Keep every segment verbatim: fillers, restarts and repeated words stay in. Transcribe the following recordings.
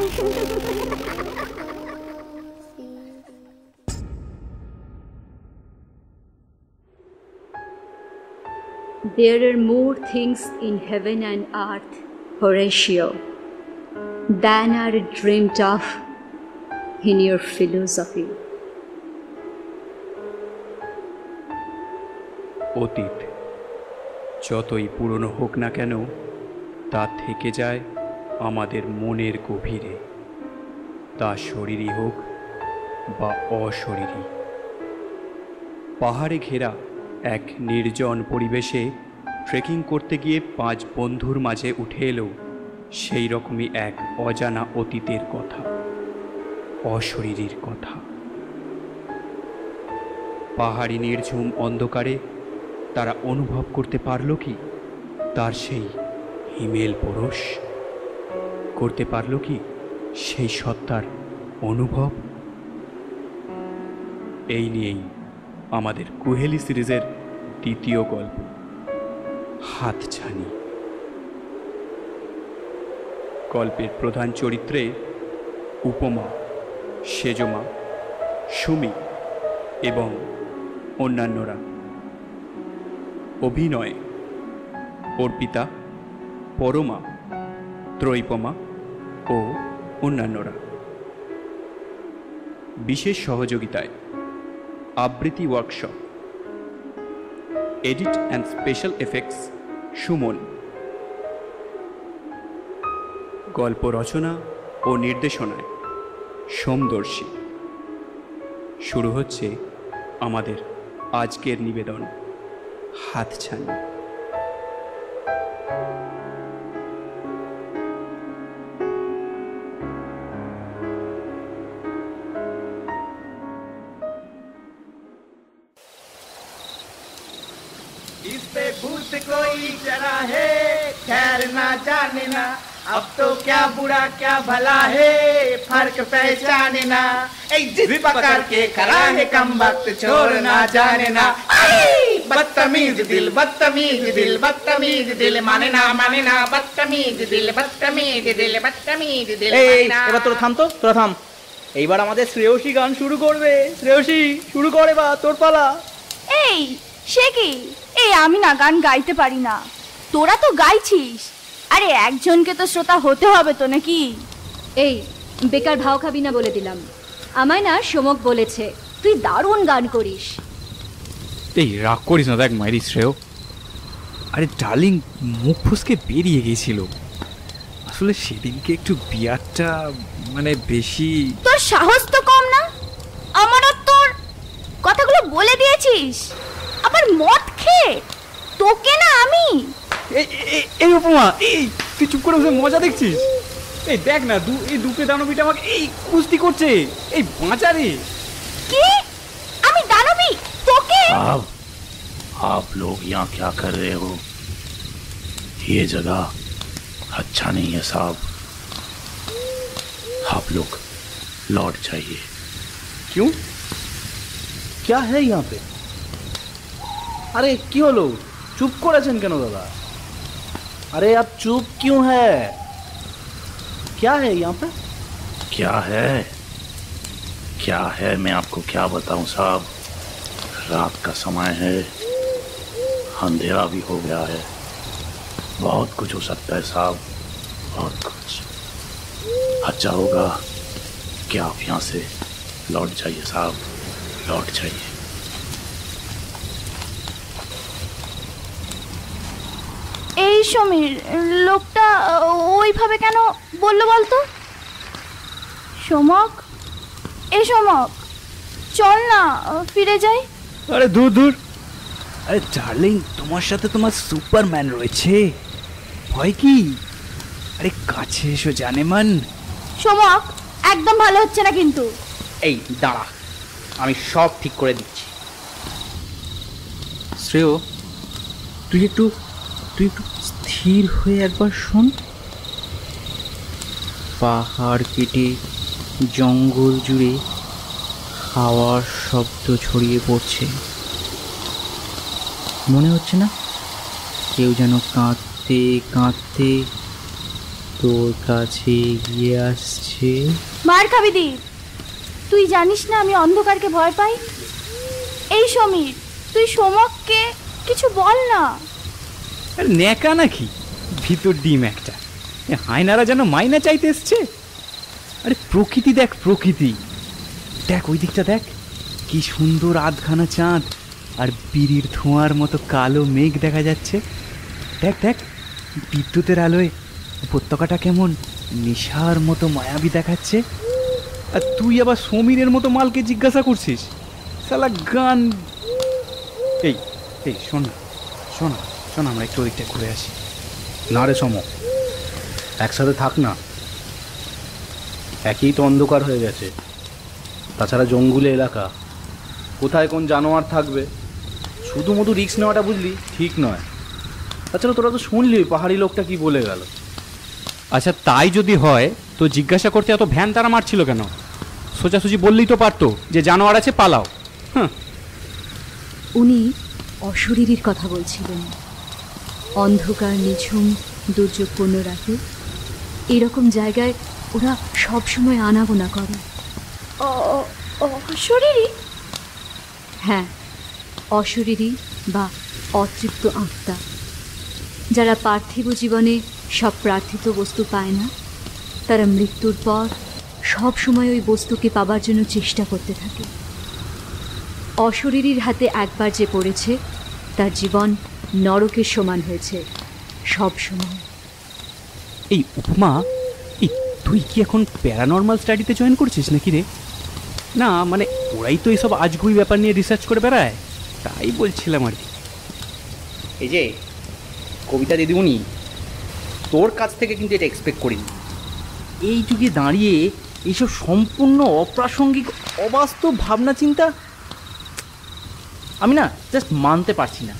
There are more things in heaven and earth, Horatio, than are dreamed of in your philosophy. অতীত যতই পুরনো হোক না কেন, তা থেকে যায় আমাদের মনের গভীরে, তা শরীরই হোক বা অশরীরী। পাহাড়ে ঘেরা এক নির্জন পরিবেশে ট্রেকিং করতে গিয়ে পাঁচ বন্ধুর মাঝে উঠে এলো সেই রকমই এক অজানা অতীতের কথা, অশরীরীর কথা। পাহাড়ি নির্ঝুম অন্ধকারে তারা অনুভব করতে পারল কি তার সেই হিমেল পরশ? করতে পারল কি সেই সত্তার অনুভব? এই নিয়েই আমাদের কুহেলি সিরিজের দ্বিতীয় গল্প, হাতছানি। গল্পের প্রধান চরিত্রে উপমা, সেজমা, সুমি এবং অন্যান্যরা। অভিনয়ে অর্পিতা, পরমা, ত্রৈপমা ও অন্যান্যরা। বিশেষ সহযোগিতায় আবৃত্তি workshop, edit and special effects Suman. গল্প রচনা ও নির্দেশনায় সোমদর্শী। শুরু হচ্ছে আমাদের আজকের নিবেদন, হাতছানি। इस पे भूत कोई चढ़ा है, खैर ना जाने ना, अब तो क्या बुरा क्या भला है, फर्क पहचाने ना, एक जिद पकड़ के खड़ा है कम वक्त छोड़ ना जाने ना। बदतमीज दिल बदतमीज दिल बदतमीज दिल माने ना माने ना, बदतमीज दिल बदतमीज दिल बदतमीज दिल। এবার তোরা থাম তো, তোরা থাম। এইবার আমাদের শ্রেয়সী গান শুরু করবে। শ্রেয়সী শুরু করে, বা তোর পালা। এই সে কি? এই আমি না গান গাইতে পারি না, তোরা তো গাইছিস। আরে একজনকে তো শ্রোতা হতে হবে তো নাকি? এই বেকার ভাও খাবি না বলে দিলাম। আমায় না সমক বলেছে তুই দারুণ গান করিস। এই রাগ করিস না, দেখ মাইরি শ্রেয়। আরে ডার্লিং, মুখ ফুসকে বেরিয়ে গিয়েছিল। আসলে সেদিনকে একটু বিয়ারটা মানে বেশি। তোর সাহস তো কম না? আমারও তোর কথাগুলো বলে দিয়েছিস, আবার মদ খেয়ে। তোকে না আমি। এই উপমা, এই তুই চুপ করে বসে মজা দেখছিস? এই দেখ না, দু এই দুপে দানবীটা আমাকে এই কুস্তি করছে। এই বাঁচারে কি? আমি দানবী তোকে? आप आप लोग यहाँ क्या कर रहे हो? ये जगह अच्छा नहीं है साहब, आप लोग लौट जाइए। क्यों? क्या है यहाँ पे? अरे কি হলো? চুপ করেছেন কেন দাদা? अरे आप चुप क्यों है? क्या है यहाँ पे? क्या है क्या है मैं आपको क्या बताऊं साहब, रात का समय है, अंधेरा भी हो गया है, बहुत कुछ हो सकता है साहब, बहुत कुछ। अच्छा होगा कि आप यहाँ से लौट जाइए साहब, लौट जाइए। এই সমীর, লোকটা ওইভাবে কেন বললো বলতো? সমক, এই সমক, চল না ফিরে যাই। আরে দূর দূর। আরে ডার্লিং, তোমার সাথে তোমার সুপারম্যান রয়েছে, ভয় কি? আরে কাছে এসো জানেমান। সমক, একদম ভালো হচ্ছে না কিন্তু। এই দাঁড়া, আমি সব ঠিক করে দিচ্ছি। শ্রেয়, তুই একটু তুই একটু স্থির হয়ে একবার শোন। পাহাড় কেটে জঙ্গল জুড়ে হাওয়ার শব্দ ছড়িয়ে পড়ছে। মনে হচ্ছে না কেউ যেন কাঁদতে কাঁদতে তোর কাছে এগিয়ে আসছে। মার খাবি দীপ, তুই জানিস না আমি অন্ধকারকে ভয় পাই। এই সমীর, তুই সোমককে কিছু বল না। আরে ন্যাকা নাকি, ভিতর ডিম একটা, হায়নারা যেন মাইনা চাইতে এসছে। আরে প্রকৃতি দেখ, প্রকৃতি দেখ, ওই দিকটা দেখ, কি সুন্দর আধখানা চাঁদ আর বিড়ির ধোঁয়ার মতো কালো মেঘ দেখা যাচ্ছে। দেখ দেখ, বিদ্যুতের আলোয় উপত্যকাটা কেমন নেশার মতো মায়াবী দেখাচ্ছে। আর তুই আবার সমীরের মতো মালকে জিজ্ঞাসা করছিস, শালা গান। এই এই শোন না, শোন না, শোন, আমরা একটু ওদিকটা ঘুরে আসি। না রে সম, একসাথে থাক না, একই তো অন্ধকার হয়ে গেছে। তাছাড়া জঙ্গলে এলাকা, কোথায় কোন জানোয়ার থাকবে, শুধু মধু রিস্ক নেওয়াটা বুঝলি ঠিক নয়। তাছাড়া তোরা তো শুনলি পাহাড়ি লোকটা কি বলে গেল। আচ্ছা তাই যদি হয় তো জিজ্ঞাসা করতে এত ভ্যান তারা মারছিল কেন? সোজাসুজি বললেই তো পারতো যে জানোয়ার আছে, পালাও। হ্যাঁ, উনি অশরীরীর কথা বলছিলেন। অন্ধকার নিঝুম দুর্যোগপূর্ণ রাতে এরকম জায়গায় ওরা সবসময় আনাগোনা করে। অশরীরী? হ্যাঁ, অশরীরী বা অতৃপ্ত আত্মা, যারা পার্থিব জীবনে সব প্রার্থিত বস্তু পায় না, তারা মৃত্যুর পর সব সময় ওই বস্তুকে পাবার জন্য চেষ্টা করতে থাকে। অশরীরীর হাতে একবার যে পড়েছে, তার জীবন নরকের সমান হয়েছে সব সময়। এই উপমা, এই তুই কি এখন প্যারানর্মাল স্টাডিতে জয়েন করছিস নাকি রে? না মানে ওরাই তো এইসব আজগুবি ব্যাপার নিয়ে রিসার্চ করে বেড়ায়, তাই বলছিলাম আর কি। এই যে কবিতা দিদিমণি, তোর কাছ থেকে কিন্তু এটা এক্সপেক্ট করিনি। এই যুগে দাঁড়িয়ে এইসব সম্পূর্ণ অপ্রাসঙ্গিক অবাস্তব ভাবনা চিন্তা আমি না জাস্ট মানতে পারছি না।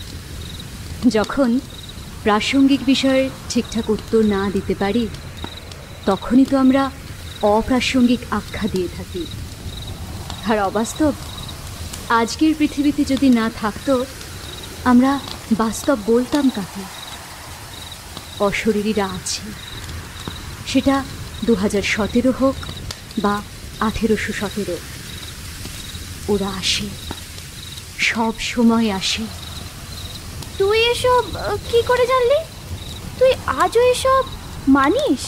যখন প্রাসঙ্গিক বিষয়ে ঠিকঠাক উত্তর না দিতে পারি, তখনই তো আমরা অপ্রাসঙ্গিক আখ্যা দিয়ে থাকি। আর অবাস্তব আজকের পৃথিবীতে যদি না থাকতো, আমরা বাস্তব বলতাম কাকে? অশরীরীরা আছে, সেটা দু হাজার সতেরো হোক বা আঠেরোশো সতেরো, ওরা আসে, সব সময় আসে। তুই এসব কি করে জানলি? তুই আজও এসব মানিস?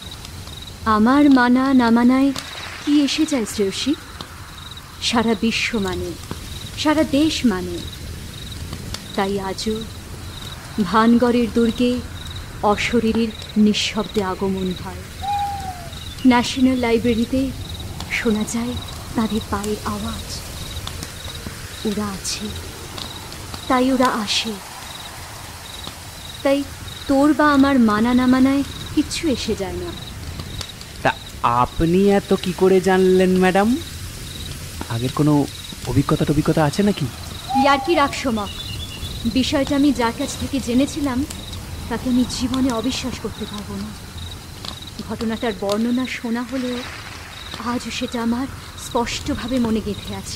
আমার মানা না মানায় কি এসে যায় শ্রেয়সী? সারা বিশ্ব মানে, সারা দেশ মানে। তাই আজও ভানগড়ের দুর্গে অশরীরীর নিঃশব্দে আগমন হয়। ন্যাশনাল লাইব্রেরিতে শোনা যায় তাদের পায়ের আওয়াজ। ওরা আছে, তাই ওরা আসে। তাই তোর বা আমার মানা না মানায় কিচ্ছু এসে যায় না। তা আপনি এত কি করে জানলেন ম্যাডাম? আগের কোনো অভিজ্ঞতা টভিজ্ঞতা আছে নাকি? ইয়ার কি রাখ সমক, বিষয়টা আমি যার কাছ থেকে জেনেছিলাম তাকে আমি জীবনে অবিশ্বাস করতে পারবো না। ঘটনাটার বর্ণনা শোনা হলেও আজও সেটা আমার স্পষ্টভাবে মনে গেঁথে আছে।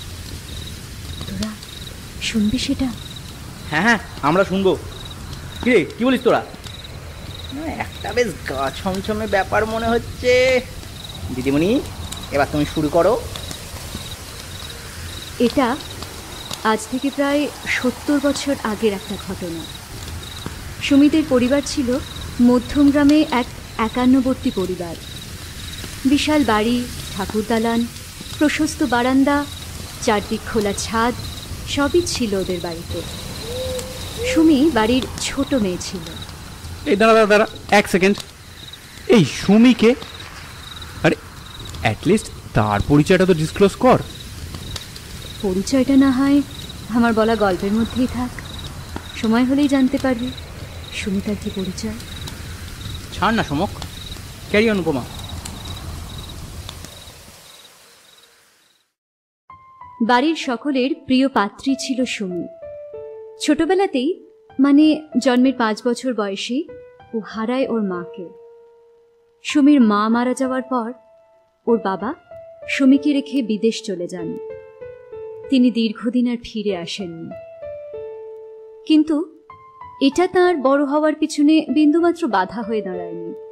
তোরা শুনবি সেটা? হ্যাঁ হ্যাঁ, আমরা শুনবো। কিরে, কি বলিস তোরা? একটা বেশ গা ছমছমে ব্যাপার মনে হচ্ছে। দিদিমণি, এবার তুমি শুরু করো। এটা আজ থেকে প্রায় সত্তর বছর আগের একটা ঘটনা। সুমিতের পরিবার ছিল মধ্যম গ্রামে এক একান্নবর্তী পরিবার। বিশাল বাড়ি, ঠাকুর দালান, প্রশস্ত বারান্দা, চারদিক খোলা ছাদ, সবই ছিল ওদের বাড়িতে। সুমি বাড়ির ছোট মেয়ে ছিল। এই দাঁড়া দাঁড়া দাঁড়া এক সেকেন্ড, এই সুমিকে? আরে অ্যাটলিস্ট তার পরিচয়টা তো ডিসক্লোজ কর। পরিচয়টা না হয় আমার বলা গল্পের মধ্যেই থাক, সময় হলেই জানতে পারবি সুমিতার কি পরিচয়। ছাড় না সমক, ক্যারি অনুপমা। বাড়ির সকলের প্রিয় পাত্রী ছিল সুমি। ছোটবেলাতেই, মানে জন্মের পাঁচ বছর বয়সে, ও হারায় ওর মাকে। সুমির মা মারা যাওয়ার পর ওর বাবা সুমিকে রেখে বিদেশ চলে যান। তিনি দীর্ঘদিন আর ফিরে আসেননি। কিন্তু এটা তার বড় হওয়ার পিছনে বিন্দুমাত্র বাধা হয়ে দাঁড়ায়নি।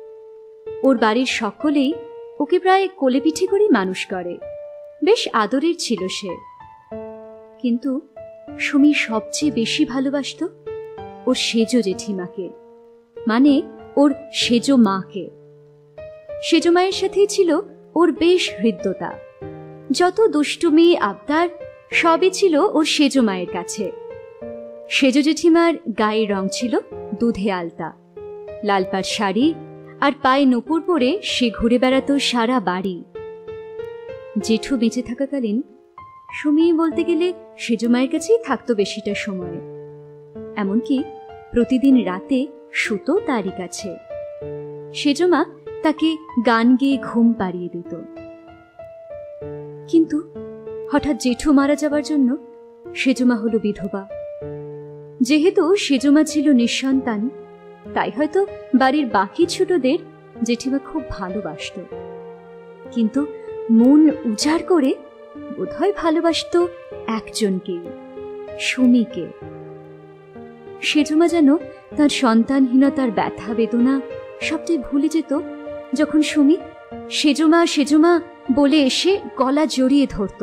ওর বাড়ির সকলেই ওকে প্রায় কোলেপিঠে করেই মানুষ করে। বেশ আদরের ছিল সে। কিন্তু সুমি সবচেয়ে বেশি ভালোবাসত ওর সেজ জেঠিমাকে, মানে ওর সেজ মাকে। সেজ মায়ের সাথেই ছিল ওর বেশ হৃদ্যতা। যত দুষ্টুমি আবদার সবই ছিল ওর সেজ মায়ের কাছে। সেজ জেঠিমার গায়ের রং ছিল দুধে আলতা, লালপাড় শাড়ি আর পায়ে নূপুর পরে সে ঘুরে বেড়াতো সারা বাড়ি। জেঠু বেঁচে থাকাকালীন সুমি বলতে গেলে সেজ মায়ের কাছেই থাকতো বেশিটা সময়। এমনকি প্রতিদিন রাতে শুতো তারই কাছে। সেজমা তাকে গান গেয়ে ঘুম পাড়িয়ে দিত। কিন্তু হঠাৎ জেঠু মারা যাবার জন্য সেজমা হলো বিধবা। যেহেতু সেজমা ছিল নিঃসন্তান, তাই হয়তো বাড়ির বাকি ছোটদের জেঠিমা খুব ভালোবাসত, কিন্তু মন উজাড় করে বোধহয় ভালোবাসত একজনকেই, সুমিকে। সেজমা যেন তার সন্তানহীনতার ব্যথা বেদনা সবটাই ভুলে যেত যখন সুমি সেজমা সেজমা বলে এসে গলা জড়িয়ে ধরত।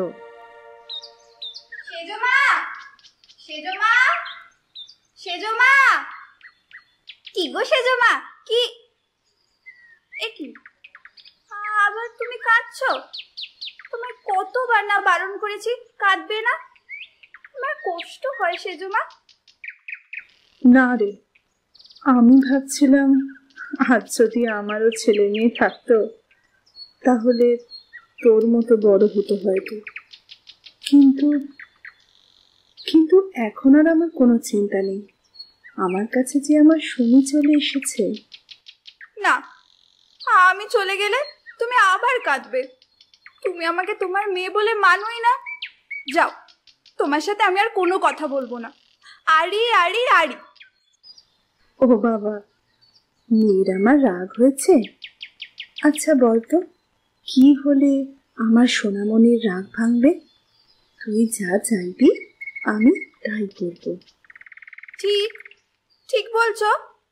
সেজমা, সেজমা, সেজমা, কি গো সেজমা, কি কি আবার তুমি কাঁদছো? তোমার কতবার না বারণ করেছি কাঁদবে না, তোমার কষ্ট হয় সেজমা। না রে, আমি ভাবছিলাম আজ যদি আমারও ছেলে মেয়ে থাকতো তাহলে তোর মতো বড় হতো হয়তো। কিন্তু কিন্তু এখন আর আমার কোনো চিন্তা নেই। আমার কাছে যে আমার সুমি চলে এসেছে। না, আমি চলে গেলে তুমি আবার কাঁদবে। তুমি আমাকে তোমার মেয়ে বলে মানোই না। যাও, তোমার সাথে আমি আর কোনো কথা বলবো না। আড়ি আড়ি আড়ি। ও বাবা, মেয়ের আমার রাগ হয়েছে? আচ্ছা বলতো, কি হলে আমার সোনামণির রাগ ভাঙবে? তুই যা চাইবি আমি তাই করব। ঠিক ঠিক বলছো।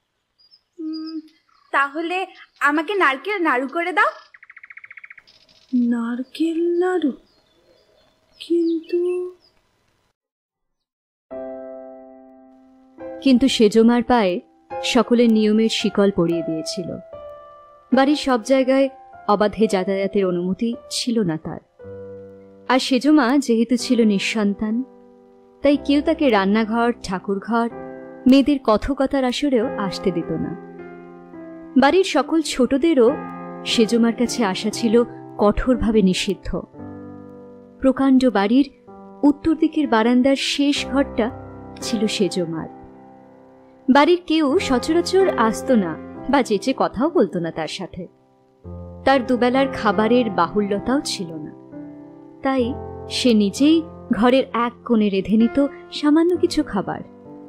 তাহলে আমাকে নারকেল নাড়ু করে দাও। নারকেল নাড়ু? কিন্তু কিন্তু সেজমার পায়ে সকলের নিয়মের শিকল পরিয়ে দিয়েছিল। বাড়ির সব জায়গায় অবাধে যাতায়াতের অনুমতি ছিল না তার। আর সেজমা যেহেতু ছিল নিঃসন্তান, তাই কেউ তাকে রান্নাঘর, ঠাকুরঘর, মেয়েদের কথকতার আসরেও আসতে দিত না। বাড়ির সকল ছোটদেরও সেজমার কাছে আসা ছিল কঠোরভাবে নিষিদ্ধ। প্রকাণ্ড বাড়ির উত্তর দিকের বারান্দার শেষ ঘরটা ছিল সেজমার। বাড়ির কেউ সচরাচর আসত না বা চেঁচে কথাও বলতো না তার সাথে। তার দুবেলার খাবারের বাহুল্যতাও ছিল না, তাই সে নিজেই ঘরের এক কোণে রেঁধে নিত সামান্য কিছু খাবার।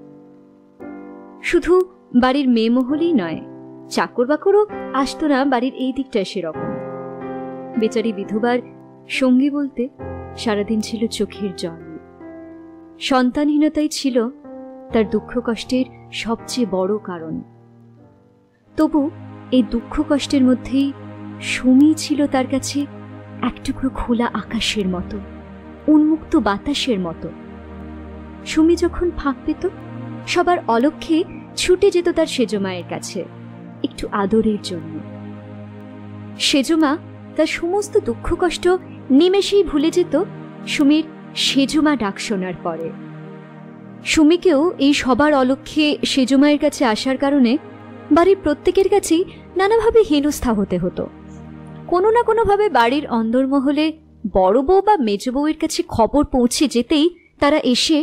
শুধু বাড়ির মেয়ে মহলই নয়, চাকর বাকরও আসত না বাড়ির এই দিকটায় সেরকম। বেচারি বিধবার সঙ্গী বলতে সারাদিন ছিল চোখের জল। সন্তানহীনতাই ছিল তার দুঃখ কষ্টের সবচেয়ে বড় কারণ। তবু এই দুঃখ কষ্টের মধ্যেই সুমি ছিল তার কাছে এক টুকরো খোলা আকাশের মতো, উন্মুক্ত বাতাসের মতো। সুমি যখন ফাঁক পেত, সবার অলক্ষ্যে ছুটে যেত তার সেজমায়ের কাছে একটু আদরের জন্য। সেজমা তার সমস্ত দুঃখ কষ্ট নিমেষেই ভুলে যেত সুমির সেজমা ডাক শোনার পরে। সুমিকেও এই সবার অলক্ষ্যে সেজমায়ের কাছে আসার কারণে বাড়ির প্রত্যেকের কাছেই নানাভাবে হেনস্থা হতে হতো। কোনো না কোনোভাবে বাড়ির অন্দরমহলে বড় বউ বা মেজ বউয়ের কাছে খবর পৌঁছে যেতেই তারা এসে,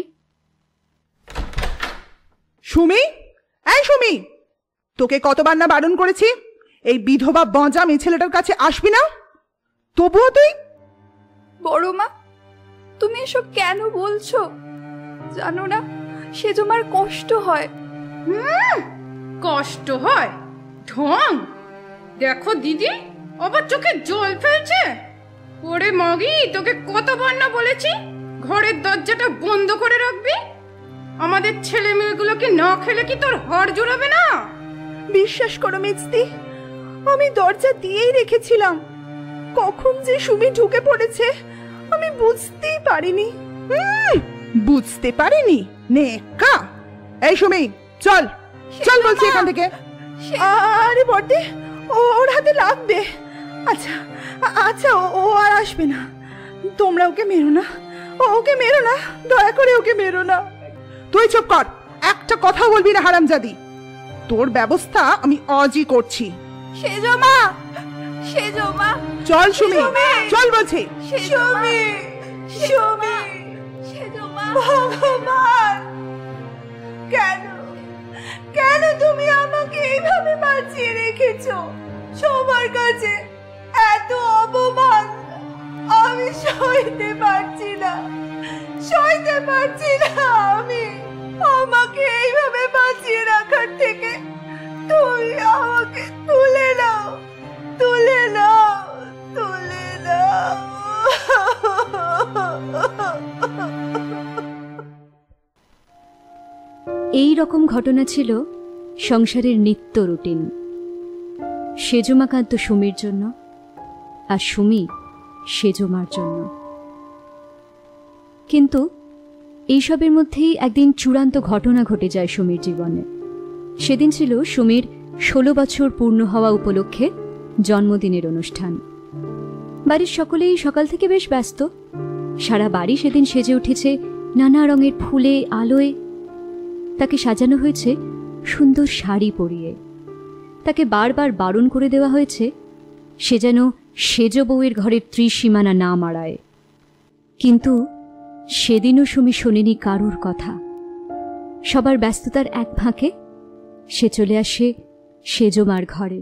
সুমি, এই সুমি, তোকে কতবার না বারণ করেছি এই বিধবা বাঁজা মেয়ে ছেলেটার কাছে আসবি না, তবুও তুই। বড় মা, তুমি এসব কেন বলছো? জানো না সেজমার কষ্ট হয়। হুম, কষ্ট হয়? ঢং! দেখো দিদি, আবার চোখে জল ফেলছে। ওরে মগি, তোকে কতবার না বলেছি ঘরের দরজাটা বন্ধ করে রাখবি। আমাদের ছেলে মেয়েগুলোকে না খেলে কি তোর হাড় জোড়াবে না? বিশ্বাস করো মিস্তি, আমি দরজা দিয়েই রেখেছিলাম। কখন যে সুমি ঢুকে পড়েছে আমি বুঝতেই পারিনি। হুম, বুঝতে পারিনি নেকা। এই সুমি, চল চল বলছি এখান থেকে। আরে বটে, ওর হাতে লাগবে। আচ্ছা আচ্ছা, ও আর আসবে না। তোমরা ওকে মেরো না, ওকে মেরো না, দয়া করে ওকে মেরো না। তুই চুপ কর, একটা কথা বলবি না হারামজাদি। তোর ব্যবস্থা আমি আজই করছি। সেজো মা, সেজো মা, চল সুমি, চল বলছি। সুমি, সুমি, সেজো মা। ভগবান, কেন কেন তুমি আমাকে এইভাবে বাঁচিয়ে রেখেছো? সবার কাছে এত অপমান আমি সইতে পারছি না, সইতে পারছি না আমি। আমাকে এইভাবে বাঁচিয়ে রাখার থেকে তুমি আমাকে তুলে নাও, তুলে নাও, তুলে নাও। এই রকম ঘটনা ছিল সংসারের নিত্য রুটিন। সেজমা কাঁদত সুমির জন্য, আর সুমি সেজমার জন্য। কিন্তু এইসবের মধ্যেই একদিন চূড়ান্ত ঘটনা ঘটে যায় সুমির জীবনে। সেদিন ছিল সুমির ষোলো বছর পূর্ণ হওয়া উপলক্ষে জন্মদিনের অনুষ্ঠান। বাড়ির সকলেই সকাল থেকে বেশ ব্যস্ত। সারা বাড়ি সেদিন সেজে উঠেছে নানা রঙের ফুলে, আলোয়। তাকে সাজানো হয়েছে সুন্দর শাড়ি পরিয়ে। তাকে বারবার বারণ করে দেওয়া হয়েছে সে যেন সেজ বউয়ের ঘরের ত্রিসীমানা না মাড়ায়। কিন্তু সেদিনও সুমি শোনেনি কারুর কথা। সবার ব্যস্ততার এক ফাঁকে সে চলে আসে সেজমার ঘরে।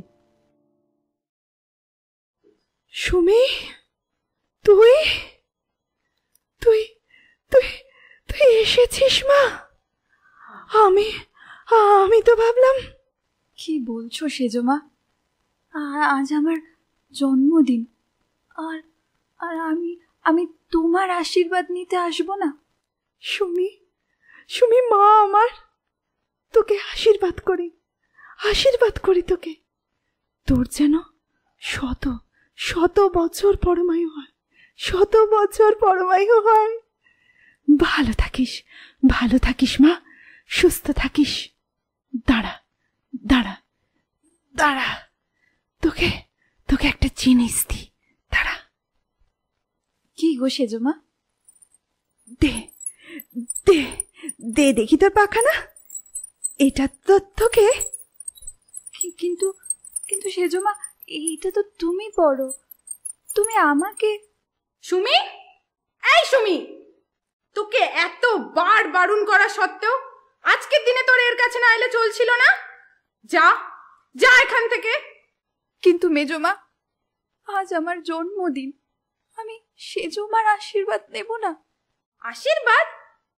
সুমি, তুই তুই তুই তুই এসেছিস মা? আমি আমি তো ভাবলাম। কি বলছো সেজমা? আজ আমার জন্মদিন, আর আর আমি আমি তোমার আশীর্বাদ নিতে আসবো না? সুমি, সুমি মা আমার, তোকে আশীর্বাদ করি, আশীর্বাদ করি তোকে। তোর যেন শত শত বছর পরমায়ু হয়, শত বছর পরমায়ু হয়। ভালো থাকিস, ভালো থাকিস মা, সুস্থ থাকিস। দাঁড়া দাঁড়া দাঁড়া, তোকে তোকে একটা জিনিস দি, দাঁড়া। কি গো সেজমা? দে দে দে দেখি তোর পাখানা। এটা তো তোকে। কিন্তু কিন্তু সেজমা, এইটা তো তুমি পড়ো, তুমি আমাকে। সুমি, এই সুমি, তোকে এত বার বারণ করা সত্ত্বেও আজকের দিনে তোর এর কাছে না এলে চলছিল না? যা যা এখান থেকে। কিন্তু মেজমা, আজ আমার জন্মদিন, আমি সেজমার আশীর্বাদ নেব না? আশীর্বাদ?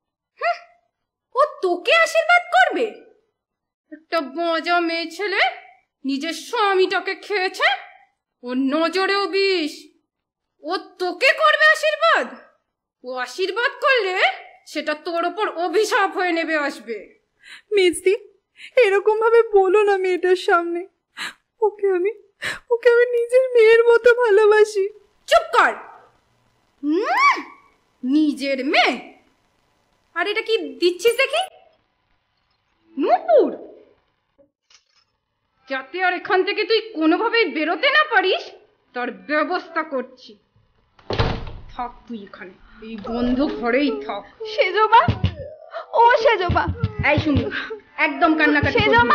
ও তোকে আশীর্বাদ করবে? একটা মজা মেয়ে ছেলে নিজের স্বামীটাকে খেয়েছে, ওর নজরেও বিষ। ও তোকে করবে আশীর্বাদ? ও আশীর্বাদ করলে সেটা তোর ওপর অভিশাপ হয়ে নেবে আসবে। মেজদি, এরকম ভাবে বলো না মেয়েটার সামনে। ওকে আমি ওকে আমি নিজের মেয়ের মতো ভালোবাসি। চুপ কর। নিজের মেয়ে? আর এটা কি দিচ্ছিস দেখি? নূপুর, যাতে আর এখান থেকে তুই কোনোভাবেই বেরোতে না পারিস তার ব্যবস্থা করছি। থাক তুই এখানে, এই বন্ধ ঘরেই থাক। সেজমা, ও সেজমা। এই শুনি, একদম কান্নাকাটি করবি না।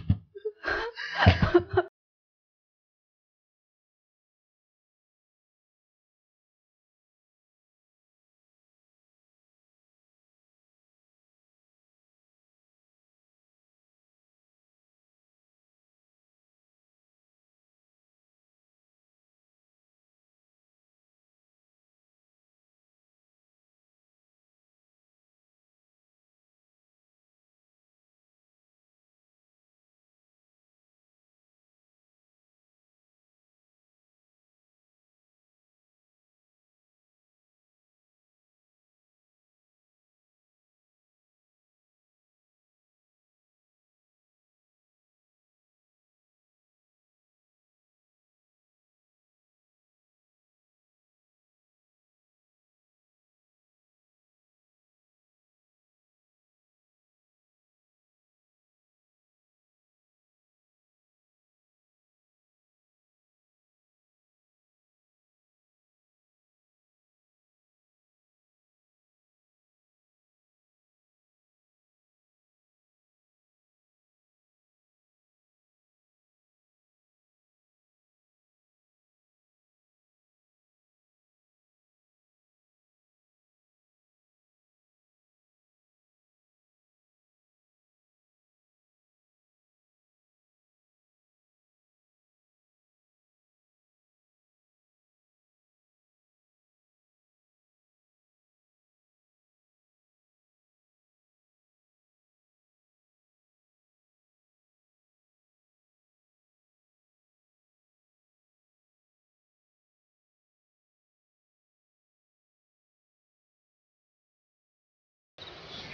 সেজমা।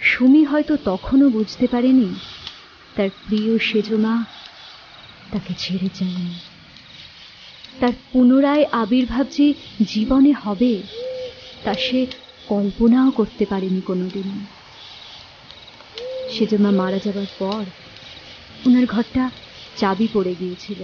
সুমি হয়তো তখনও বুঝতে পারেনি তার প্রিয় সেজমা তাকে ছেড়ে যায়নি। তার পুনরায় আবির্ভাব যে জীবনে হবে তা সে কল্পনাও করতে পারেনি কোনোদিন। সেজমা মারা যাবার পর ওনার ঘরটা চাবি পড়ে গিয়েছিল।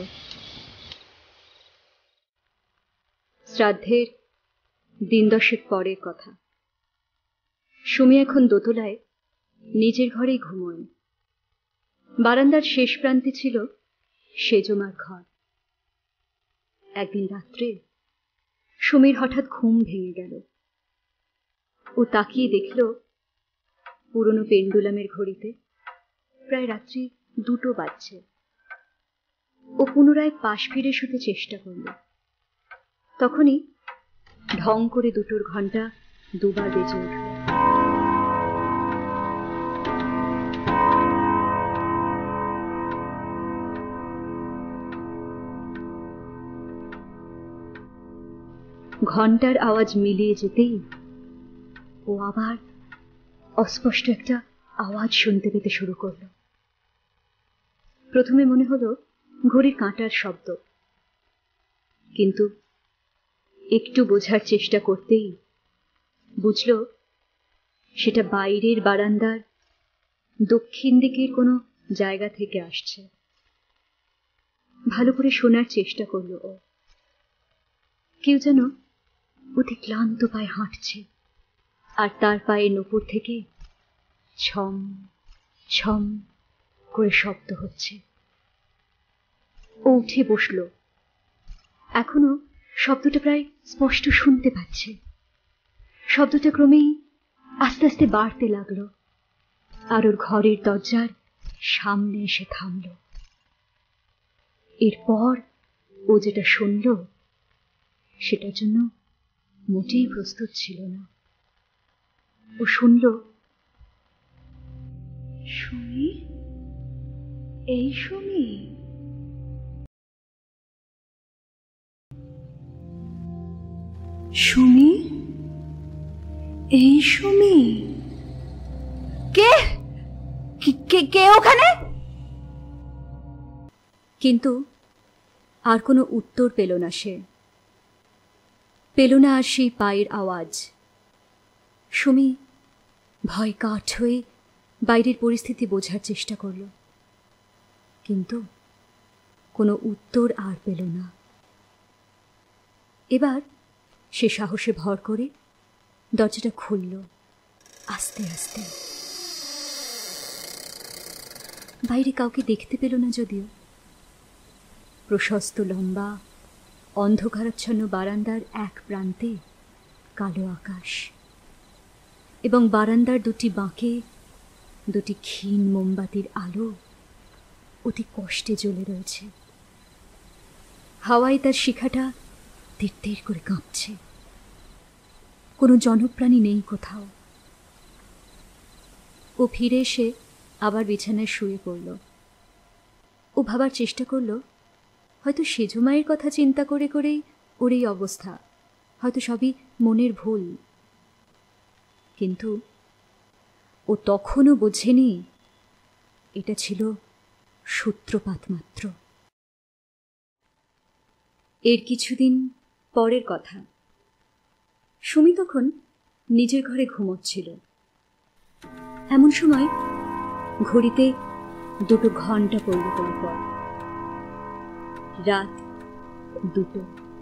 শ্রাদ্ধের দিন দশেক পরের কথা। সুমি এখন দোতলায় নিজের ঘরেই ঘুমোয়। বারান্দার শেষ প্রান্তে ছিল সেজমার ঘর। একদিন রাত্রে সুমির হঠাৎ ঘুম ভেঙে গেল। ও তাকিয়ে দেখল পুরনো পেন্ডুলামের ঘড়িতে প্রায় রাত্রি দুটো বাজছে। ও পুনরায় পাশ ফিরে শুতে চেষ্টা করল। তখনই ঢং করে দুটোর ঘন্টা দুবার বেজে উঠল। ঘন্টার আওয়াজ মিলিয়ে যেতেই ও আবার অস্পষ্ট একটা আওয়াজ শুনতে পেতে শুরু করল। প্রথমে মনে হলো ঘড়ির কাঁটার শব্দ, কিন্তু একটু বোঝার চেষ্টা করতেই বুঝল সেটা বাইরের বারান্দার দক্ষিণ দিকের কোনো জায়গা থেকে আসছে। ভালো করে শোনার চেষ্টা করল ও। কেউ যেন অতি ক্লান্ত পায়ে হাঁটছে, আর তার পায়ের নূপুর থেকে ছম ছম করে শব্দ হচ্ছে। ও উঠে বসল। এখনো শব্দটা প্রায় স্পষ্ট শুনতে পাচ্ছে। শব্দটা ক্রমেই আস্তে আস্তে বাড়তে লাগলো, আর ওর ঘরের দরজার সামনে এসে থামল। এরপর ও যেটা শুনল সেটার জন্য মোটেই প্রস্তুত ছিল না। ও শুনল, সুমি, এই সুমি, সুমি, এই সুমি। কে কে কে ওখানে? কিন্তু আর কোনো উত্তর পেল না সে। পেল না আর সেই পায়ের আওয়াজ। সুমি ভয় কাঠ হয়ে বাইরের পরিস্থিতি বোঝার চেষ্টা করল, কিন্তু কোনো উত্তর আর পেল না। এবার সে সাহসে ভর করে দরজাটা খুলল আস্তে আস্তে। বাইরে কাউকে দেখতে পেল না যদিও। প্রশস্ত লম্বা অন্ধকারাচ্ছন্ন বারান্দার এক প্রান্তে কালো আকাশ, এবং বারান্দার দুটি বাঁকে দুটি ক্ষীণ মোমবাতির আলো অতি কষ্টে জ্বলে রয়েছে। হাওয়ায় তার শিখাটা তীর তীর করে কাঁপছে। কোনো জনপ্রাণী নেই কোথাও। ও ফিরে এসে আবার বিছানায় শুয়ে পড়ল। ও ভাবার চেষ্টা করল, হয়তো সেজমায়ের কথা চিন্তা করে করেই ওর এই অবস্থা, হয়তো সবই মনের ভুল। কিন্তু ও তখনও বোঝেনি এটা ছিল সূত্রপাত মাত্র। এর কিছুদিন পরের কথা। সুমি তখন নিজের ঘরে ঘুমোচ্ছিল। এমন সময় ঘড়িতে দুটো ঘন্টা পড়ল পরপর। রাত দুটো।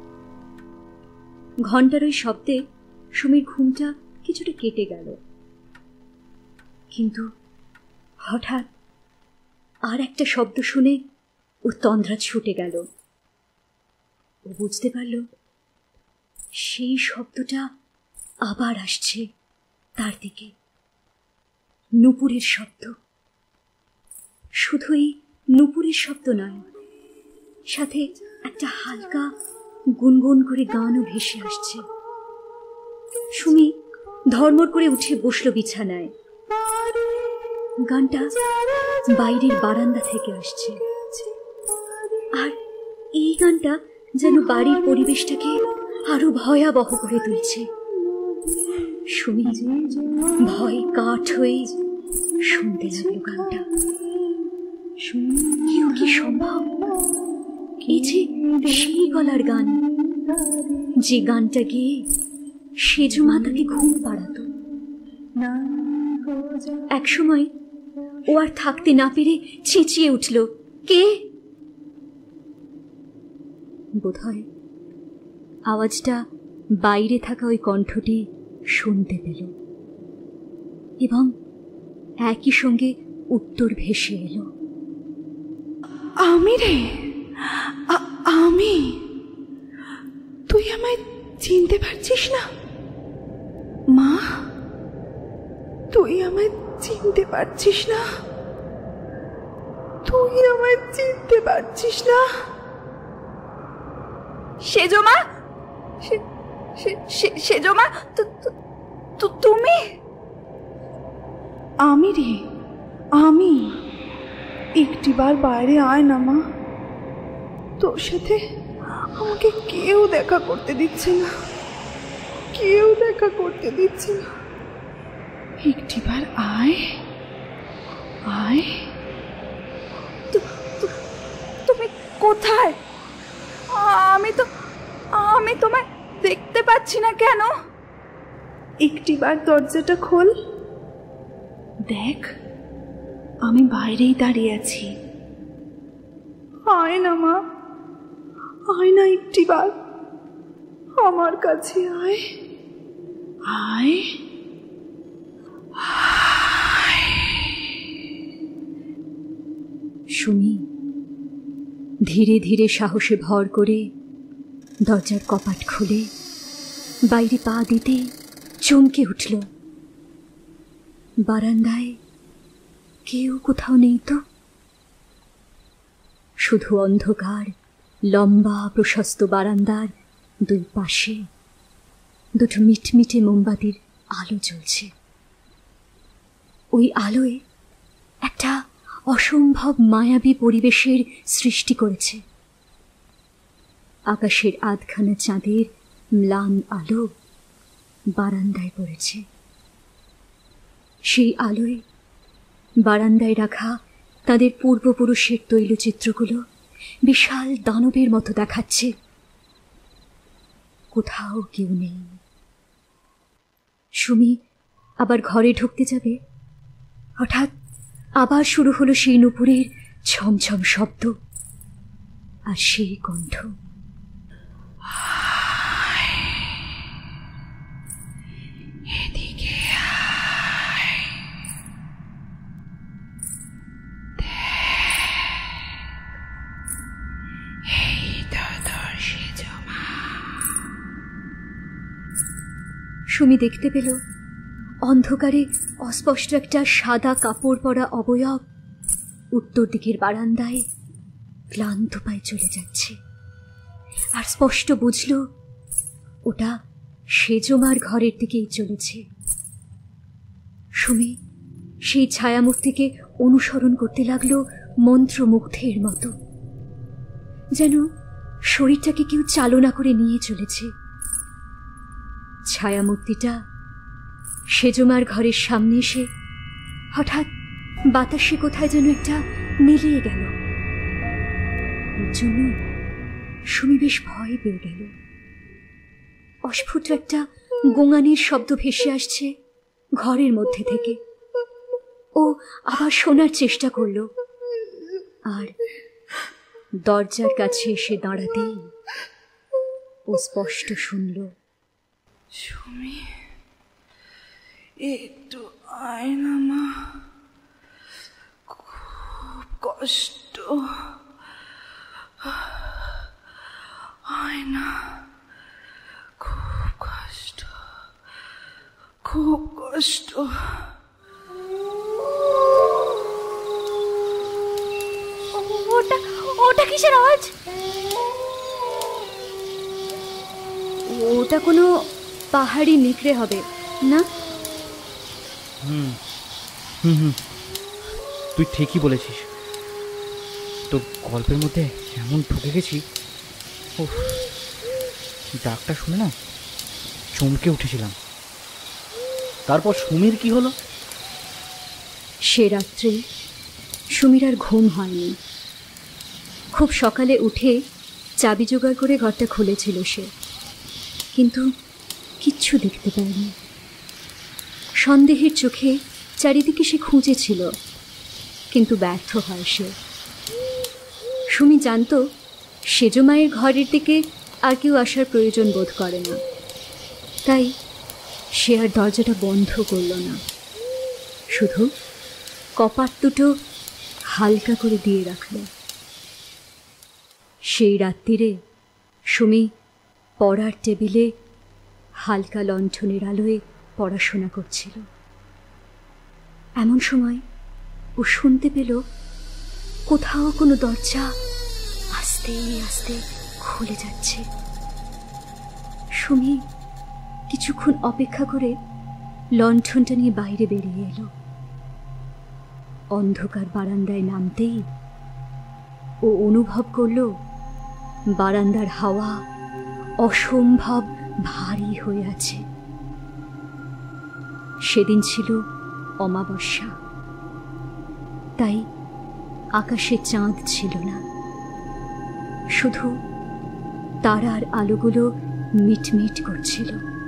ঘন্টার ওই শব্দে সুমির ঘুমটা কিছুটা কেটে গেল, কিন্তু হঠাৎ আর একটা শব্দ শুনে ওর তন্দ্রা ছুটে গেল। ও বুঝতে পারল সেই শব্দটা আবার আসছে তার দিকে। নূপুরের শব্দ। শুধু এই নূপুরের শব্দ নয়, সাথে একটা হালকা গুনগুন করে গানও ভেসে আসছে। সুমি ধর্মর করে উঠে বসল বিছানায়। গানটা বাইরের বারান্দা থেকে আসছে, আর এই গানটা যেন বাড়ির পরিবেশটাকে আরো ভয়াবহ করে তুলছে। সুমি ভয় কাঠ হয়ে শুনতে লাগলো গানটা। কেউ কি সম্ভব? এই যে সেই গলার গান, যে গানটা গিয়ে সেজমা তাকে ঘুম পাড়াতো। এক সময় ও আর থাকতে না পেরে চেঁচিয়ে উঠল, কে? বোধহয় আওয়াজটা বাইরে থাকা ওই কণ্ঠটি শুনতে পেল এবং একই সঙ্গে উত্তর ভেসে এলো, আমি রে, আমি। তুই আমায় চিনতে পারছিস না মা? তুই আমায় চিনতে পারছিস না? তুই আমায় চিনতে পারছিস না? সেজমা, সেজমা, তুমি? আমি রে, আমি। একটিবার বাইরে আয় না মা, তোর সাথে আমাকে কেউ দেখা করতে দিচ্ছে না, কেউ দেখা করতে দিচ্ছে না। একটিবার আয়, আয়। তুমি কোথায়? আমি তো আমি তোমায় দেখতে পাচ্ছি না কেন? একটিবার দরজাটা খোল, দেখ আমি বাইরেই দাঁড়িয়ে আছি। আয় না মা, আয় না একটিবার আমার কাছে, আয় আয়। সুমি ধীরে ধীরে সাহসে ভর করে দরজার কপাট খুলে বাইরে পা দিতে চমকে উঠল। বারান্দায় কেউ কোথাও নেই তো, শুধু অন্ধকার লম্বা প্রশস্ত বারান্দার দুই পাশে দুটো মিটমিটে মোমবাতির আলো জ্বলছে। ওই আলোয় একটা অসম্ভব মায়াবী পরিবেশের সৃষ্টি করেছে। আকাশের আধখানা চাঁদের ম্লান আলো বারান্দায় পড়েছে। সেই আলোয় বারান্দায় রাখা তাদের পূর্বপুরুষের তৈলচিত্রগুলো বিশাল দানবের মতো দেখাচ্ছে। কোথাও কেউ নেই। সুমি আবার ঘরে ঢুকতে যাবে, হঠাৎ আবার শুরু হলো সেই নুপুরের ছমছম শব্দ আর সেই কণ্ঠ, এদিকে সুমি দেখতে পেল অন্ধকারে অস্পষ্ট একটা সাদা কাপড় পরা অবয়ব উত্তর দিকের বারান্দায় ক্লান্ত পায়ে চলে যাচ্ছে। আর স্পষ্ট বুঝল ওটা সেজমার ঘরের দিকেই চলেছে। সুমি সেই ছায়ামূর্তিকে অনুসরণ করতে লাগলো মন্ত্রমুগ্ধের মতো, যেন শরীরটাকে কেউ চালনা করে নিয়ে চলেছে। ছায়ামূর্তিটা সেজমার ঘরের সামনে এসে হঠাৎ বাতাসে কোথায় যেন একটা মিলিয়ে গেল। এর জন্য সুমি বেশ ভয় পেয়ে গেল। অস্ফুট একটা গোঙানির শব্দ ভেসে আসছে ঘরের মধ্যে থেকে। ও আবার শোনার চেষ্টা করল, আর দরজার কাছে এসে দাঁড়াতেই ও স্পষ্ট শুনল, সুমি একটু আয় না মা, খুব কষ্ট, আয় না, খুব কষ্ট, খুব কষ্ট। ওটা ওটা কিসের আওয়াজ? ওটা কোনো পাহাড়ি নেকড়ে হবে না? হুম হুম হুম তুই ঠিকই বলেছিস। তোর গল্পের মধ্যে এমন ঢুকে গেছি, ও ডাকটা শুনে না চমকে উঠেছিলাম। তারপর সুমির কি হলো? সে রাত্রে সুমির আর ঘুম হয়নি। খুব সকালে উঠে চাবি জোগাড় করে ঘরটা খুলেছিল সে, কিন্তু কিচ্ছু দেখতে পায়নি। সন্দেহের চোখে চারিদিকে সে খুঁজেছিল, কিন্তু ব্যর্থ হয় সে। সুমি জানত সেজমায়ের ঘরের দিকে আর কেউ আসার প্রয়োজন বোধ করে না, তাই সে আর দরজাটা বন্ধ করল না, শুধু কপাট দুটো হালকা করে দিয়ে রাখল। সেই রাত্রিরে সুমি পড়ার টেবিলে হালকা লণ্ঠনের আলোয় পড়াশোনা করছিল। এমন সময় ও শুনতে পেল কোথাও কোনো দরজা আস্তে আস্তে খুলে যাচ্ছে। সুমি কিছুক্ষণ অপেক্ষা করে লণ্ঠনটা নিয়ে বাইরে বেরিয়ে এলো। অন্ধকার বারান্দায় নামতেই ও অনুভব করল বারান্দার হাওয়া অসম্ভব ভারী হয়ে আছে। সেদিন ছিল অমাবস্যা, তাই আকাশে চাঁদ ছিল না, শুধু তারার আলোগুলো মিটমিট করছিল।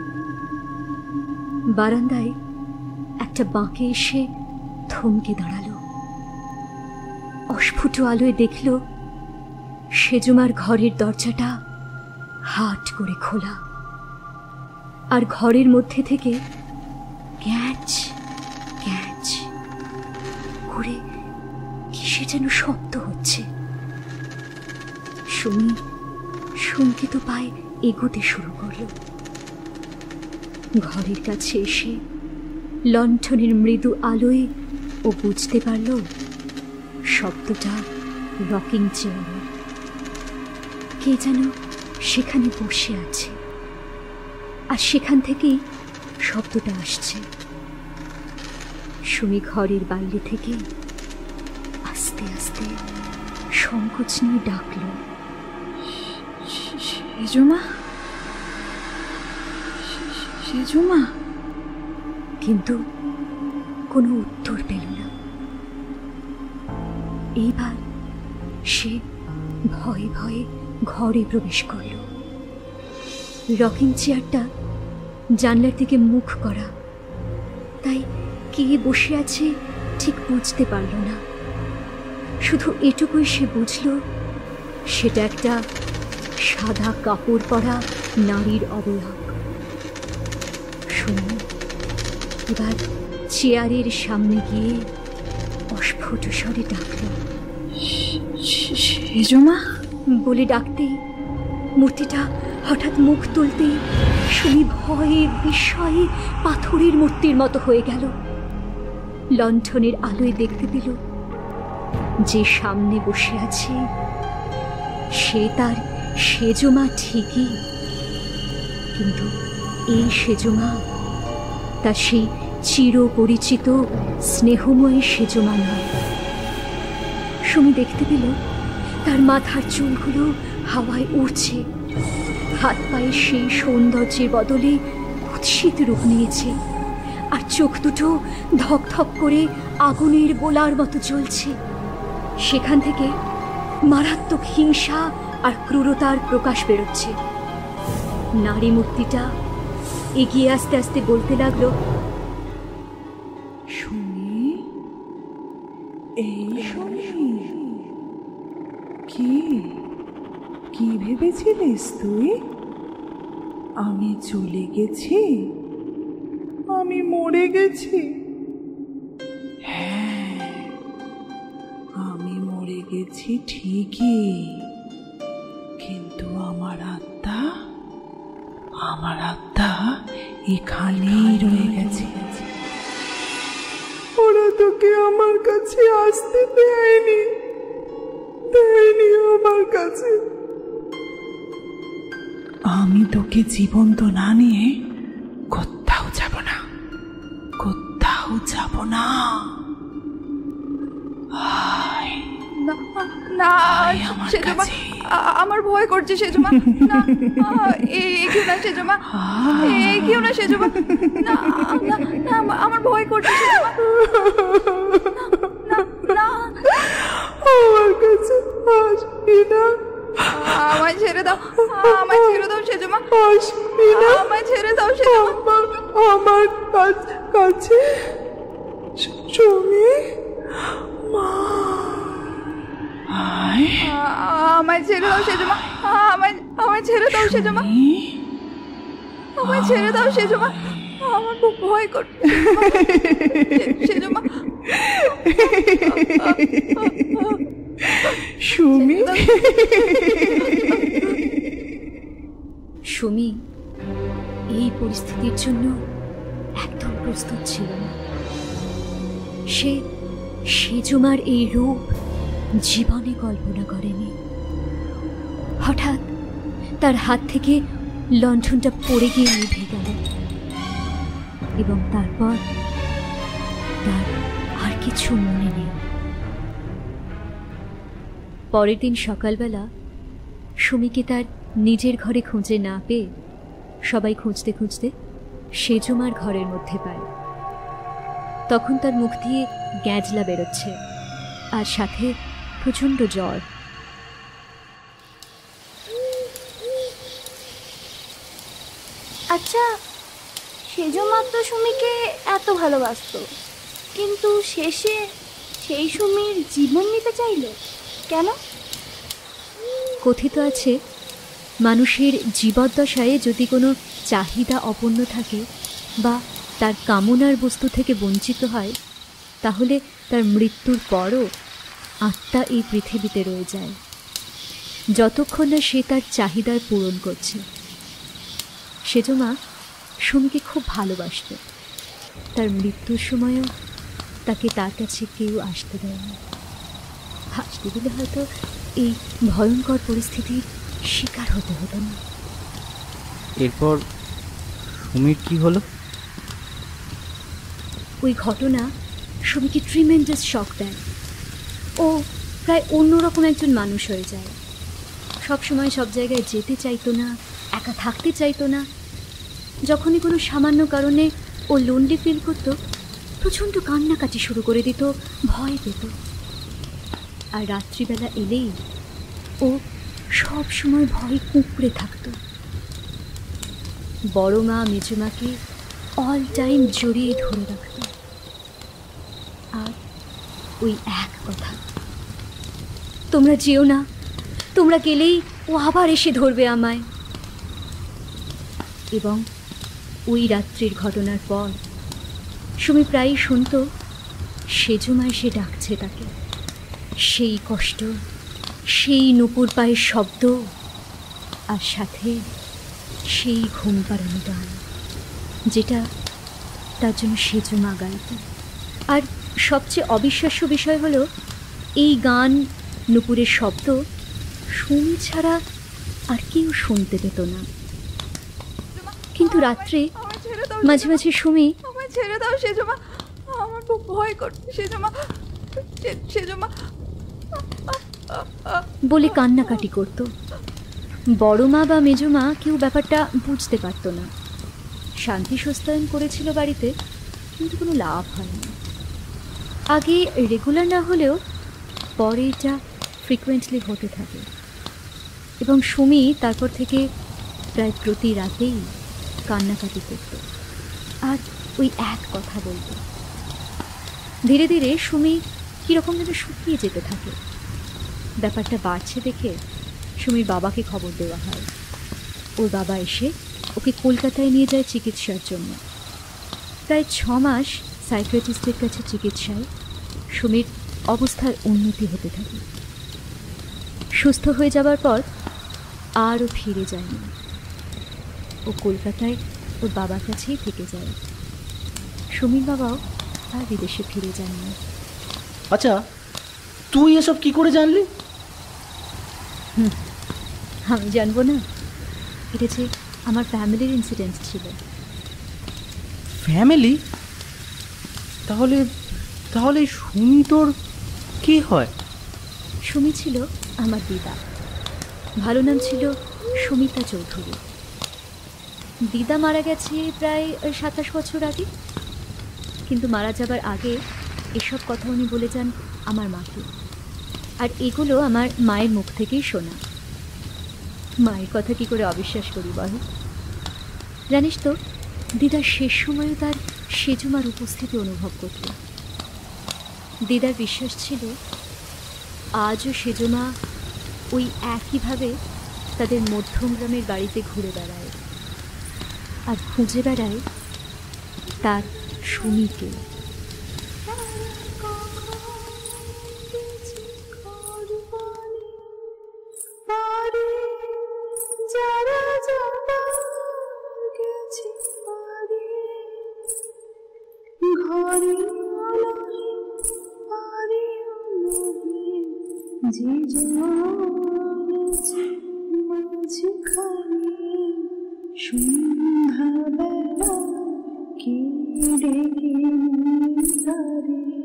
বারান্দায় একটা বাঁকে এসে থমকে দাঁড়ালো। অস্ফুট আলোয় দেখল সেজমার ঘরের দরজাটা হাট করে খোলা, আর ঘরের মধ্যে থেকে ক্যাচ ক্যাচ করে কিসে যেন শব্দ হচ্ছে। সুমি শঙ্কিত পায়ে এগোতে শুরু করল। ঘরের কাছে এসে লণ্ঠনের মৃদু আলোয় ও বুঝতে পারল শব্দটা রকিং চেয়ারের। কে যেন সেখানে বসে আছে, আর সেখান থেকেই শব্দটা আসছে। সুমি ঘরের বাইরে থেকে আস্তে আস্তে সংকোচ নিয়ে ডাকল, সেজমা, সেজমা। কিন্তু কোনো উত্তর পেল না। এইবার সে ভয়ে ভয়ে ঘরে প্রবেশ করল। রকিং চেয়ারটা জানলার দিকে মুখ করা, তাই কে বসে আছে ঠিক বুঝতে পারল না। শুধু এটুকুই সে বুঝল, সেটা একটা সাদা কাপড় পরা নারীর অবয়ব। শুনুন, এবার চেয়ারের সামনে গিয়ে অস্ফুট স্বরে ডাকল, সেজমা বলে ডাকতেই মূর্তিটা হঠাৎ মুখ তুলতেই সুমি ভয়ে বিস্ময়ে পাথরের মূর্তির মতো হয়ে গেল। লণ্ঠনের আলোয় দেখতে পেল যে সামনে বসে আছে সে তার সেজমা ঠিকই, কিন্তু এই সেজমা তার সেই চিরপরিচিত স্নেহময় সেজমা নয়। সুমি দেখতে পেল তার মাথার চুলগুলো হাওয়ায় উড়ছে, হাত পায়ের সেই সৌন্দর্যের বদলে কুৎসিত রূপ নিয়েছে, আর চোখ দুটো ধকধক করে আগুনের গোলার মতো জ্বলছে। সেখান থেকে মারাত্মক হিংসা আর ক্রূরতার প্রকাশ বেরোচ্ছে। নারী মূর্তিটা এগিয়ে আস্তে আস্তে বলতে লাগলো, সুমি, এই সুমি, কি কি ভেবেছিলিস তুই? আমি চলে গেছি, আমি মরে গেছি। হ্যাঁ, আমি মরে গেছি ঠিকই, কিন্তু আমার আত্মা আমার আত্মা এখানেই রয়ে গেছে। ওরা তোকে আমার কাছে আসতে দেয়নি, দেয়নি আমার কাছে। আমি তোকে জীবন্ত না নিয়ে কোথাও যাব না, কোথাও যাব না। না, না, আয় আমার সেজমা, কাছে। আ- আমার ভয় করছে সেজমা। না, আ, এ- এগিয়েও না সেজমা, এগিয়েও না সেজমা। না না না, আমা- আমার ভয় করছে সেজমা। না না, আমার কাছে আসবি না, আমায় ছেড়ে দাও, আমায় ছেড়ে দাও সেজমা, আসবি না, আমায় ছেড়ে দাও সেজমা। আমার আমার কাছ- কাছে সুমি মা, আয় আ- আমায় ছেড়ে দাও সেজমা, আমায় আমায় ছেড়ে দাও সেজমা, আমায় ছেড়ে দাও সেজমা। আমার খুব ভয় করছে সেজমা। সুমি সুমি এই পরিস্থিতির জন্য একদম প্রস্তুত ছিল না। সে সেজমার এই রূপ জীবনে কল্পনা করেনি। হঠাৎ তার হাত থেকে লণ্ঠনটা পড়ে গিয়ে নিভে গেল এবং তারপর তার আর কিছু মনে নেই। পরের দিন সকালবেলা সুমিকে তার নিজের ঘরে খুঁজে না পেয়ে সবাই খুঁজতে খুঁজতে সেজমার ঘরের মধ্যে পায়। তখন তার মুখ দিয়ে গ্যাঁজলা বেরোচ্ছে আর সাথে প্রচণ্ড জ্বর। আচ্ছা, সেজমা তো সুমিকে এত ভালোবাসতো, কিন্তু শেষে সেই সুমির জীবন নিতে চাইল কেন? কথিত আছে, মানুষের জীবদ্দশায় যদি কোনো চাহিদা অপূর্ণ থাকে বা তার কামনার বস্তু থেকে বঞ্চিত হয়, তাহলে তার মৃত্যুর পরও আত্মা এই পৃথিবীতে রয়ে যায়, যতক্ষণ না সে তার চাহিদার পূরণ করছে। সেজমা সুমিকে খুব ভালোবাসত। তার মৃত্যুর সময়ও তাকে তার কাছে কেউ আসতে দেয়নি। আসতে দিলে হয়তো এই ভয়ঙ্কর পরিস্থিতির শিকার হতে হতো না। এরপর সুমির কি হলো? ওই ঘটনা সুমিকে ট্রিমেন্ডাস শক দেয়। ও প্রায় অন্যরকম একজন মানুষ হয়ে যায়। সব সময় সব জায়গায় যেতে চাইতো না, একা থাকতে চাইতো না। যখনই কোনো সামান্য কারণে ও লোনলি ফিল করত, প্রচণ্ড কান্নাকাটি শুরু করে দিত, ভয় পেত। আর রাত্রিবেলা এলেই ও সব সময় ভয়ে কুঁকড়ে থাকত। বড় মা মেজমাকে অল টাইম জড়িয়ে ধরে রাখত। আর ওই এক কথা, তোমরা যেও না, তোমরা গেলেই ও আবার এসে ধরবে আমায়। এবং ওই রাত্রির ঘটনার পর সুমি প্রায়ই শুনত সেজমা এসে ডাকছে তাকে। সেই কষ্ট, সেই নুপুর পায়ের শব্দ, আর সাথে সেই ঘুম পাড়ানো গান, যেটা তার জন্য সেজমা গাইত। আর সবচেয়ে অবিশ্বাস্য বিষয় হলো, এই গান, নুপুরের শব্দ সুমি ছাড়া আর কেউ শুনতে পেত না। কিন্তু রাত্রে মাঝে মাঝে সুমি আমায় ছেড়ে দাও সেজমা, আমার খুব ভয় করছে সেজমা, সেজমা বলে কান্নাকাটি করত। বড় মা বা মেজমা কেউ ব্যাপারটা বুঝতে পারত না। শান্তি সস্তায়ন করেছিল বাড়িতে, কিন্তু কোনো লাভ হয়নি। আগে রেগুলার না হলেও পরে এটা ফ্রিকুয়েন্টলি হতে থাকে এবং সুমি তারপর থেকে প্রায় প্রতি রাতেই কান্নাকাটি করত আর ওই এক কথা বলত। ধীরে ধীরে সুমি কীরকম যেন শুকিয়ে যেতে থাকে। ব্যাপারটা বাড়ছে দেখে সুমির বাবাকে খবর দেওয়া হয়। ওর বাবা এসে ওকে কলকাতায় নিয়ে যায় চিকিৎসার জন্য। প্রায় ছ মাস সাইকিয়াট্রিস্টের কাছে চিকিৎসায় সুমির অবস্থার উন্নতি হতে থাকে। সুস্থ হয়ে যাবার পর আরও ফিরে যায়নি। ও কলকাতায় ওর বাবার কাছেই থেকে যায়। সুমির বাবাও আর বিদেশে ফিরে যায়নি। আচ্ছা, তুই এসব কি করে জানলি? হুম, আমি জানবো না? এটা যে আমার ফ্যামিলির ইনসিডেন্ট ছিল। ফ্যামিলি? তাহলে তাহলে সুমি তোর কি হয়? সুমি ছিল আমার দিদা। ভালো নাম ছিল সুমিতা চৌধুরী। দিদা মারা গেছে প্রায় সাতাশ বছর আগে, কিন্তু মারা যাবার আগে এসব কথা উনি বলে যান আমার মাকে। আর এগুলো আমার মায়ের মুখ থেকেই শোনা। মায়ের কথা কি করে অবিশ্বাস করি বল? জানিস তো, দিদার শেষ সময়ে তার সেজমার উপস্থিতি অনুভব করত। দিদার বিশ্বাস ছিল আজও সেজমা ওই একইভাবে তাদের মধ্যমগ্রামের বাড়িতে ঘুরে বেড়ায়, আর খুঁজে বেড়ায় তার সুমিকে। সন্ধ্যাবেলা কে ডেকে তারে